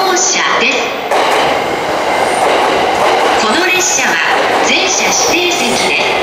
号車です。この列車は全車指定席で